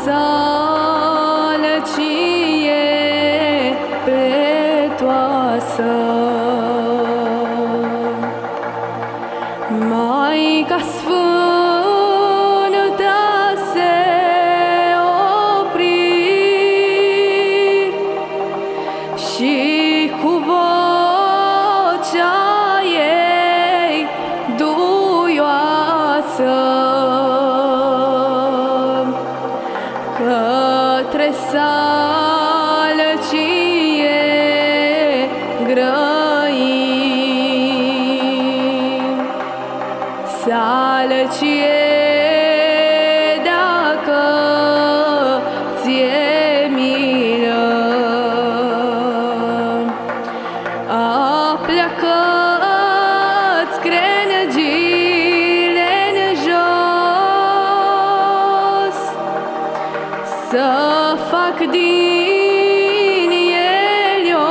sale cie pletoasă, Maica Sfântă se opri și cu vocea ei duioasă către sală cie grăim, sală cie dacă ție milă, apleacă-ți crenăgile-n jos, să fac din el o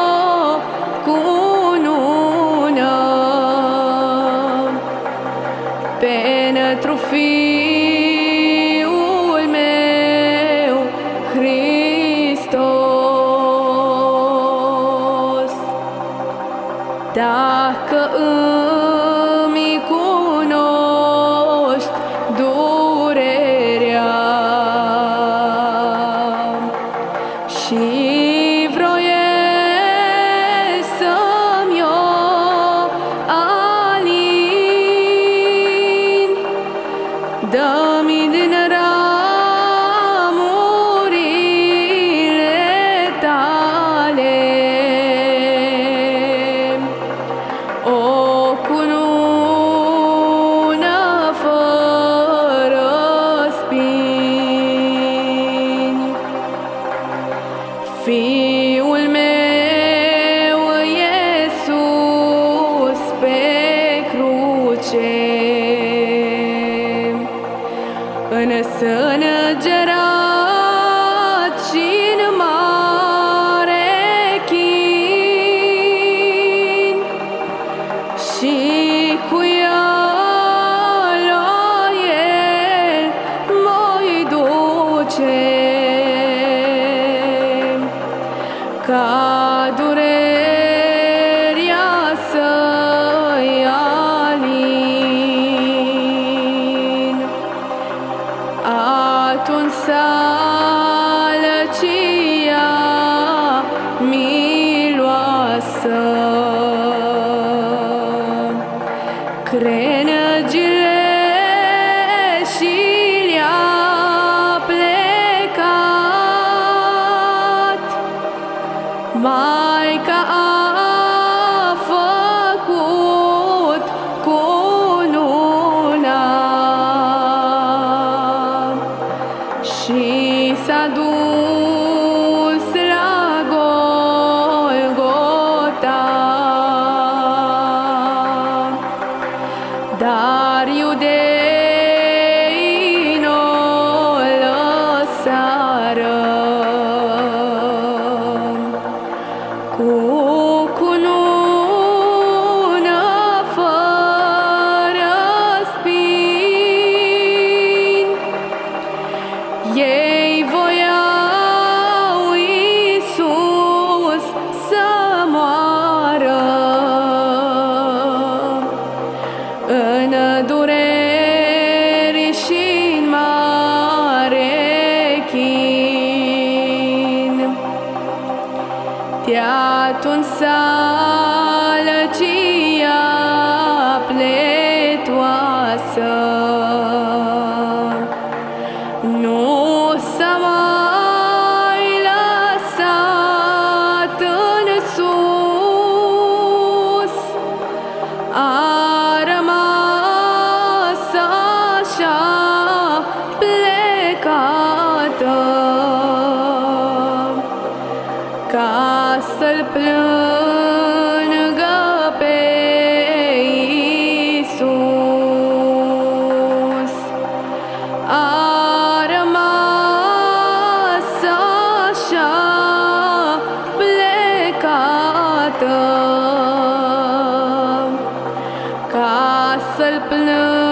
cunună pentru Fiul meu Hristos. Dacă îmi cunoști durerea și vroiesc să-mi o alin, dă-mi din ramurile tale o cunună fără spini. Fiul meu Iisus pe cruce însângerat și-n mare chin, și cu ea la el mă-i duce ca durerea să-i alin. Atunci sală cia miloasă, crenăgile și le-a plecat, Maica a făcut cununa și s-a dus la Golgota, dar iudeii n-o lăsară cu cunună fără spini. Ei voiau Iisus să moară în dureri și-n mare chin. De-atunci sală cia pletoasă nu s-a mai lăsat în sus, a rămas așa plecată ca să-l plângă pe Iisus. A rămas așa plecată ca să-l plâng